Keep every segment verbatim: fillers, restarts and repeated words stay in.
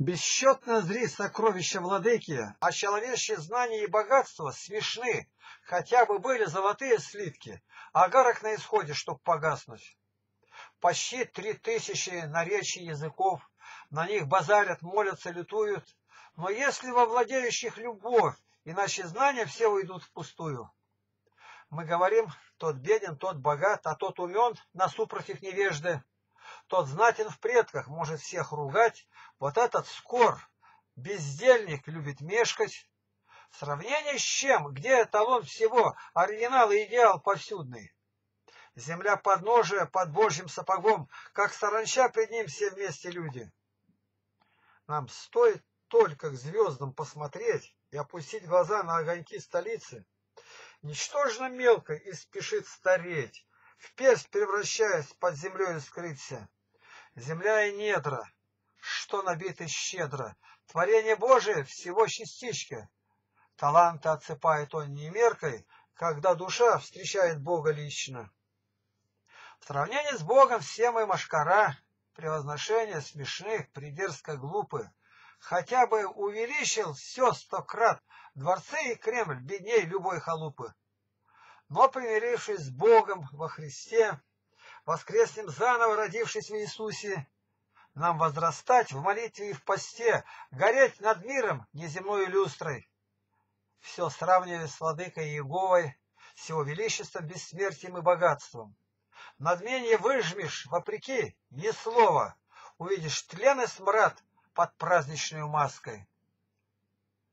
Бесчетно зри сокровища владыки, а человечьи знания и богатства смешны, хотя бы были золотые слитки, агарок на исходе, чтоб погаснуть. Почти три тысячи наречий языков, на них базарят, молятся, лютуют, но если во владеющих любовь, иначе знания все уйдут впустую. Мы говорим, тот беден, тот богат, а тот умен, насупротив невежды. Тот знатен в предках, может всех ругать, вот этот скор, бездельник, любит мешкать. Сравнение с чем? Где эталон всего, оригинал и идеал повсюдный? Земля подножия под Божьим сапогом, как саранча пред ним все вместе люди. Нам стоит только к звездам посмотреть и опустить глаза на огоньки столицы. Ничтожно мелко и спешит стареть, в персть превращаясь, под землей скрыться. Земля и недра, что набиты щедро, творение Божие всего частичка. Таланты отсыпает он не меркой, когда душа встречает Бога лично. В сравнении с Богом все мы машкара, превозношения смешных, придерзко глупы. Хотя бы увеличил все сто крат, дворцы и Кремль бедней любой халупы. Но, примирившись с Богом во Христе, воскреснем заново, родившись в Иисусе, нам возрастать в молитве и в посте, гореть над миром неземной люстрой. Все сравнивая с владыкой Иеговой, с его величеством, бессмертием и богатством. Надменье выжмешь, вопреки, ни слова, увидишь тлен и смрад под праздничной маской.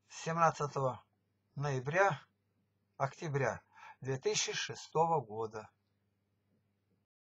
семнадцатого ноября, октября две тысячи шестого года.